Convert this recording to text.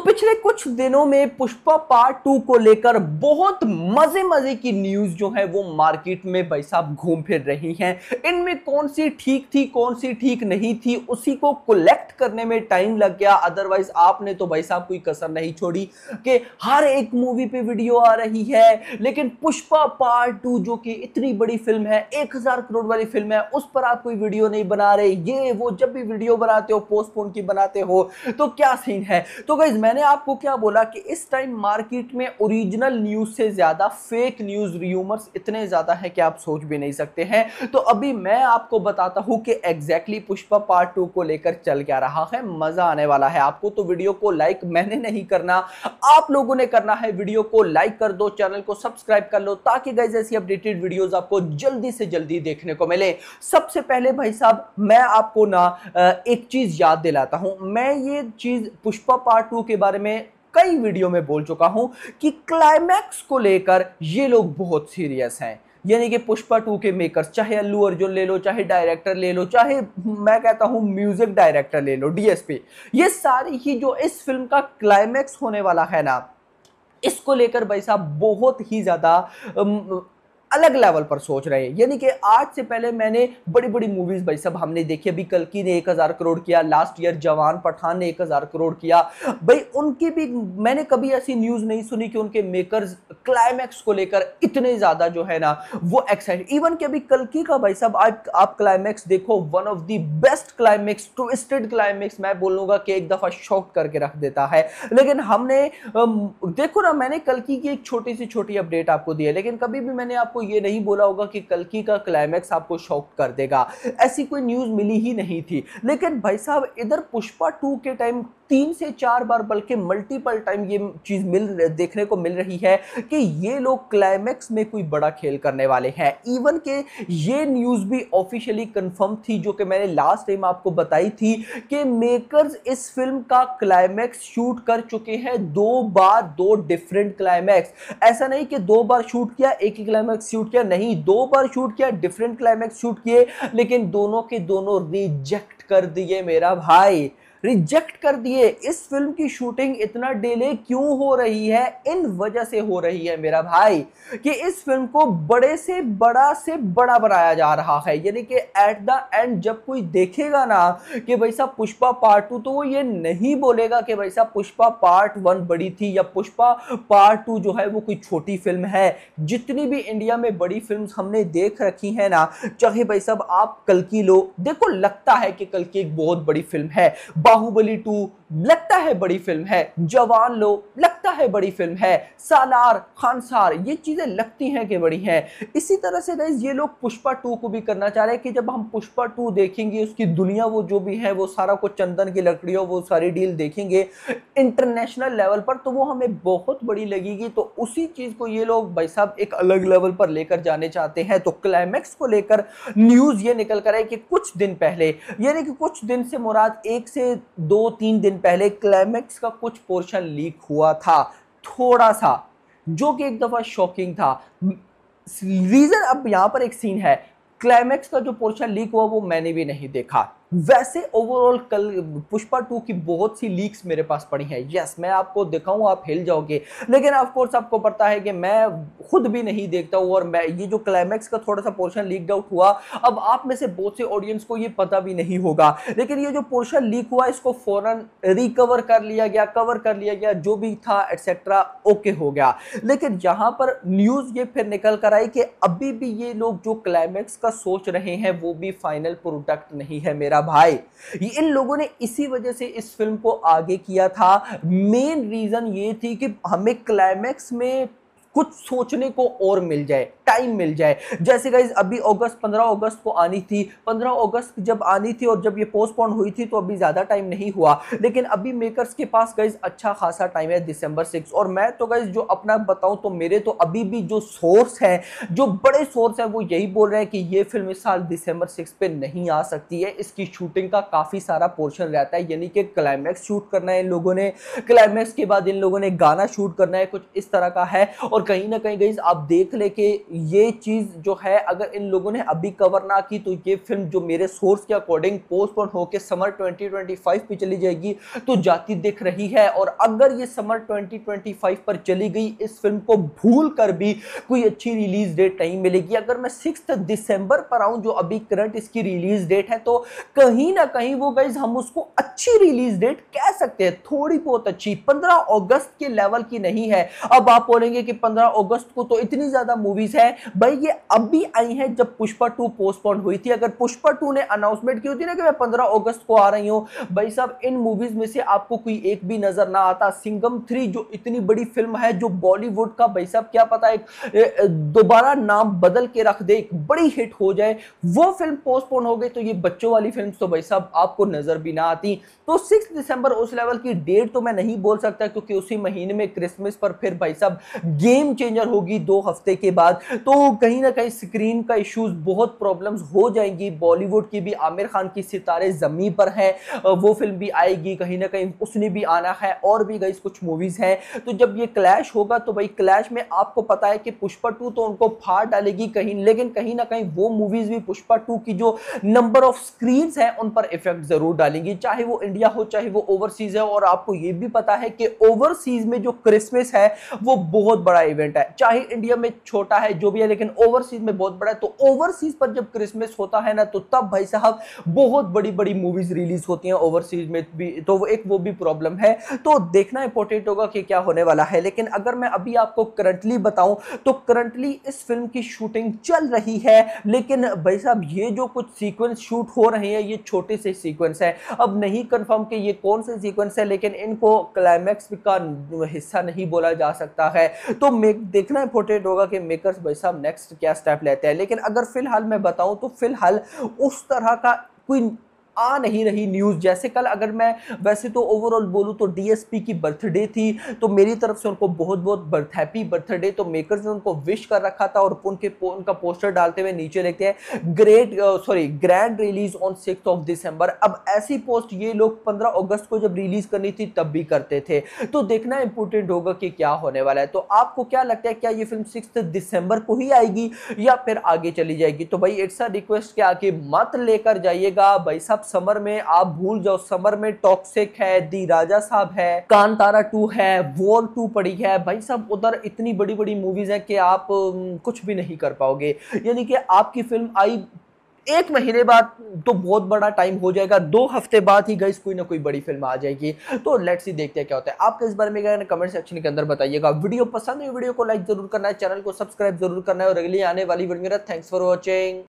पिछले कुछ दिनों में पुष्पा पार्ट 2 को लेकर बहुत मजे मजे की न्यूज जो है वो मार्केट में भाई साहब घूम फिर रही हैं। इनमें कौन सी ठीक थी कौन सी ठीक नहीं थी उसी को कलेक्ट करने में टाइम लग गया। अदरवाइज आपने तो भाई साहब कोई कसर नहीं छोड़ी कि हर एक मूवी पे वीडियो आ रही है, लेकिन पुष्पा पार्ट 2 जो कि इतनी बड़ी फिल्म है, 1000 करोड़ वाली फिल्म है, उस पर आप कोई वीडियो नहीं बना रहे। ये वो जब भी वीडियो बनाते हो पोस्टपोन की बनाते हो तो क्या सीन है। तो गाइस मैंने आपको क्या बोला कि इस टाइम मार्केट में ओरिजिनल न्यूज से ज्यादा फेक न्यूज रूमर्स इतने ज्यादा है कि आप सोच भी नहीं सकते हैं। तो अभी मैं आपको बताता हूं कि एग्जैक्टली पुष्पा पार्ट 2 को लेकर चल क्या रहा है। मजा आने वाला है आपको। तो वीडियो को लाइक मैंने नहीं करना, आप लोगों ने करना है। वीडियो को लाइक कर दो, चैनल को सब्सक्राइब कर लो ताकि गाइस ऐसी अपडेटेड वीडियोस आपको जल्दी से जल्दी देखने को मिले। सबसे पहले भाई साहब मैं आपको ना एक चीज याद दिलाता हूं। मैं ये चीज पुष्पा पार्ट 2 के बारे में कई वीडियो में बोल चुका हूं कि क्लाइमैक्स को लेकर ये लोग बहुत सीरियस हैं। यानी कि पुष्पा 2 के मेकर्स, चाहे अल्लू अर्जुन ले लो, चाहे डायरेक्टर ले लो, चाहे मैं कहता हूं म्यूजिक डायरेक्टर ले लो, डीएसपी, ये सारी ही जो इस फिल्म का क्लाइमैक्स होने वाला है ना, इसको लेकर भाई साहब बहुत ही ज्यादा अलग लेवल पर सोच रहे हैं। यानी कि आज से पहले मैंने बड़ी बड़ी मूवीज भाई साहब हमने देखी। अभी कल्कि ने 1000 करोड़ किया, लास्ट ईयर जवान पठान ने 1000 करोड़ किया। भाई उनकी भी मैंने कभी ऐसी न्यूज नहीं सुनी कि उनके मेकर्स क्लाइमैक्स को लेकर इतने ज्यादा जो है ना वो एक्साइटेड। इवन कि अभी कल्कि का भाई साहब आप क्लाइमैक्स देखो, one of the best climax, twisted climax, मैं बोलूंगा कि एक दफा शॉक करके रख देता है। लेकिन हमने देखो ना, मैंने कल्कि की एक छोटी सी छोटी अपडेट आपको दी है, लेकिन कभी भी मैंने आपको ये नहीं बोला होगा कि कल्कि का क्लाइमैक्स आपको शॉक कर देगा। ऐसी कोई न्यूज मिली ही नहीं थी। लेकिन भाई साहब इधर पुष्पा 2 के टाइम 3 से 4 बार बल्कि मल्टीपल टाइम ये चीज देखने को मिल रही है कि ये लोग क्लाइमैक्स में कोई बड़ा खेल करने वाले हैं। इवन के ये न्यूज भी ऑफिशियली कंफर्म थी जो कि मैंने लास्ट टाइम आपको बताई थी कि मेकर्स इस फिल्म का क्लाइमैक्स शूट कर चुके हैं 2 बार, 2 डिफरेंट क्लाइमैक्स। ऐसा नहीं कि 2 बार शूट किया एक ही क्लाइमैक्स शूट किया, नहीं, 2 बार शूट किया, डिफरेंट क्लाइमैक्स शूट किए, लेकिन दोनों के दोनों रिजेक्ट कर दिए मेरा भाई, रिजेक्ट कर दिए। इस फिल्म की शूटिंग इतना डिले क्यों हो रही है? इन वजह से हो रही है मेरा भाई कि इस फिल्म को बड़े से बड़ा बनाया जा रहा है। यानी कि एट द एंड जब कोई देखेगा ना कि भाई साहब पुष्पा पार्ट 2, तो वो ये नहीं बोलेगा कि भाई साहब पुष्पा पार्ट 1 बड़ी थी या पुष्पा पार्ट 2 जो है वो कोई छोटी फिल्म है। जितनी भी इंडिया में बड़ी फिल्म्स हमने देख रखी है ना, चाहे भाई साहब आप कल्कि लो, देखो लगता है कि कल्कि एक बहुत बड़ी फिल्म है, बाहुबली 2 लगता है बड़ी फिल्म है, जवान लो लगता है बड़ी फिल्म है, सालार, खानसार, ये चीजें लगती हैं कि बड़ी हैं। इसी तरह से गाइस ये लोग पुष्पा 2 को भी करना चाह रहे हैं कि जब हम पुष्पा 2 देखेंगे, उसकी दुनिया वो जो भी है वो सारा कुछ चंदन की लकड़ियों वो सारी डील देखेंगे इंटरनेशनल लेवल पर, तो वो हमें बहुत बड़ी लगेगी। तो उसी चीज को ये लोग भाई साहब एक अलग लेवल पर लेकर जाने चाहते हैं। तो क्लाइमैक्स को लेकर न्यूज ये निकल कर है कि कुछ दिन पहले, यानी कि कुछ दिन से मुराद 1 से 2-3 दिन पहले क्लाइमैक्स का कुछ पोर्शन लीक हुआ था, थोड़ा सा, जो कि एक दफा शॉकिंग था। रीजन, अब यहां पर एक सीन है, क्लाइमैक्स का जो पोर्शन लीक हुआ वो मैंने भी नहीं देखा। वैसे ओवरऑल कल पुष्पा 2 की बहुत सी लीक्स मेरे पास पड़ी हैं। यस, मैं आपको दिखाऊं आप हिल जाओगे, लेकिन ऑफ कोर्स आपको पता है कि मैं खुद भी नहीं देखता हूं। और मैं ये जो क्लाइमैक्स का थोड़ा सा पोर्शन लीक आउट हुआ, अब आप में से बहुत से ऑडियंस को ये पता भी नहीं होगा, लेकिन ये जो पोर्शन लीक हुआ इसको फौरन रिकवर कर लिया गया, कवर कर लिया गया, जो भी था एटसेट्रा ओके हो गया। लेकिन यहां पर न्यूज ये फिर निकल कर आई कि अभी भी ये लोग जो क्लाइमैक्स का सोच रहे हैं वो भी फाइनल प्रोडक्ट नहीं है मेरा भाई। ये इन लोगों ने इसी वजह से इस फिल्म को आगे किया था। मेन रीजन ये थी कि हमें क्लाइमैक्स में कुछ सोचने को और मिल जाए, टाइम मिल जाए। जैसे गाइस अभी 15 अगस्त को आनी थी, 15 अगस्त जब आनी थी और जब ये पोस्टपोन हुई थी तो अभी ज्यादा टाइम नहीं हुआ, लेकिन अभी मेकर्स के पास गाइस अच्छा खासा टाइम है, दिसंबर 6। और मैं तो गाइस जो अपना बताऊं तो मेरे तो अभी भी जो सोर्स है, जो बड़े सोर्स है, वो यही बोल रहे हैं कि ये फिल्म इस साल दिसंबर 6 पे नहीं आ सकती है। इसकी शूटिंग का काफी सारा पोर्शन रहता है, यानी कि क्लाइमैक्स शूट करना है इन लोगों ने, क्लाइमैक्स के बाद इन लोगों ने गाना शूट करना है, कुछ इस तरह का है। और कहीं ना कहीं गाइस आप देख ले कि ये चीज जो है अगर इन लोगों ने अभी कवर ना की तो ये फिल्म जो मेरे सोर्स के अकॉर्डिंग पोस्टपोन होकर समर 2025 पे चली जाएगी तो जाती दिख रही है। और अगर ये समर 2025 पर चली गई, इस फिल्म को भूल कर भी कोई अच्छी रिलीज डेट नहीं मिलेगी। अगर मैं 6 दिसंबर पर आऊं जो अभी करंट इसकी रिलीज डेट है, तो कहीं ना कहीं वो गाइज हम उसको अच्छी रिलीज डेट कह सकते हैं, थोड़ी बहुत अच्छी, 15 अगस्त के लेवल की नहीं है। अब आप बोलेंगे कि 15 अगस्त को तो इतनी ज्यादा मूवीज है, भाई ये अभी आई है जब पुष्पा 2 पोस्टपोन हुई थी। अगर पुष्पा 2 ने अनाउंसमेंट की होती ना कि मैं 15 अगस्त को आ रही हूं, भाई साहब इन मूवीज में से आपको कोई एक भी नजर ना आता। सिंघम 3 जो इतनी बड़ी फिल्म है, जो बॉलीवुड का भाई साहब क्या पता एक दोबारा नाम बदल के रख दे, एक बड़ी हिट हो जाए, वो फिल्म पोस्टपोन हो गई तो ये बच्चों वाली फिल्म तो भाई साहब आपको नजर भी ना आती। तो 6 दिसंबर उस लेवल की डेट तो मैं नहीं बोल सकता, क्योंकि उसी महीने में क्रिसमस पर फिर भाई साहब गेम चेंजर होगी 2 हफ्ते के बाद, तो कहीं ना कहीं स्क्रीन का इश्यूज, बहुत प्रॉब्लम्स हो जाएंगी। बॉलीवुड की भी आमिर खान की सितारे जमीन पर है, वो फिल्म भी आएगी, कहीं ना कहीं उसने भी आना है, और भी गाइस कुछ मूवीज हैं। तो जब ये क्लैश होगा तो भाई क्लैश में आपको पता है कि पुष्पा 2 तो उनको फाड़ डालेगी कहीं, लेकिन कहीं ना कहीं वो मूवीज भी पुष्पा 2 की जो नंबर ऑफ स्क्रीन्स है उन पर इफेक्ट जरूर डालेंगी, चाहे वो इंडिया हो चाहे वो ओवरसीज है। और आपको ये भी पता है कि ओवरसीज में जो क्रिसमस है वो बहुत बड़ा इवेंट है, चाहे इंडिया में छोटा है जो भी है, लेकिन ओवरसीज में बहुत बड़ा है। तो ओवरसीज पर जब क्रिसमस होता है ना, तो तब भाई साहब बहुत बड़ी बड़ी मूवीज रिलीज होती हैं ओवरसीज में भी, तो वो भी प्रॉब्लम है। तो देखना इंपॉर्टेंट होगा कि क्या होने वाला है। लेकिन अगर मैं अभी आपको करंटली बताऊं तो करंटली इस फिल्म की शूटिंग चल रही है, लेकिन भाई साहब ये जो कुछ सीक्वेंस शूट हो रहे हैं ये छोटे से सीक्वेंस है। अब नहीं कंफर्म कि ये कौन से सीक्वेंस है, लेकिन इनको क्लाइमैक्स का हिस्सा नहीं बोला जा सकता है। तो देखना इंपॉर्टेंट होगा कि मेकर्स भाई साहब नेक्स्ट क्या स्टेप लेते हैं। लेकिन अगर फिलहाल मैं बताऊं तो फिलहाल उस तरह का कोई आ नहीं रही न्यूज। जैसे कल अगर मैं वैसे तो ओवरऑल बोलूं तो डीएसपी की बर्थडे थी, तो मेरी तरफ से उनको बहुत बहुत हैप्पी बर्थडे, तो मेकर्स ने उनको विश कर रखा था और उनका पोस्टर डालते हुए नीचे लिखते हैं ग्रैंड रिलीज ऑन 6 दिसंबर। अब ऐसी पोस्ट ये लोग 15 अगस्त को जब रिलीज करनी थी तब भी करते थे। तो देखना इंपॉर्टेंट होगा कि क्या होने वाला है। तो आपको क्या लगता है, क्या ये फिल्म 6 दिसंबर को ही आएगी या फिर आगे चली जाएगी? तो भाई इट्स अ रिक्वेस्ट कि आगे मत लेकर जाइएगा भाई साहब, समर में आप भूल जाओ। समर में टॉक्सिक है, दी राजा साहब है, कांतारा 2 है, वॉर 2 पड़ी है, भाई साहब उधर इतनी बड़ी बड़ी मूवीज है कि आप कुछ भी नहीं कर पाओगे। यानी कि आपकी फिल्म आई 1 महीने बाद तो बहुत बड़ा टाइम हो जाएगा, 2 हफ्ते बाद ही गाइस कोई ना कोई बड़ी फिल्म आ जाएगी। तो लेट्स सी देखते हैं क्या होता है। आपके इस बारे में क्या कमेंट सेक्शन के अंदर बताइएगा। वीडियो पसंद है वीडियो को लाइक जरूर करना है, चैनल को सब्सक्राइब जरूर करना है, और अगली आने वाली वीडियो में थैंक्स फॉर वॉचिंग।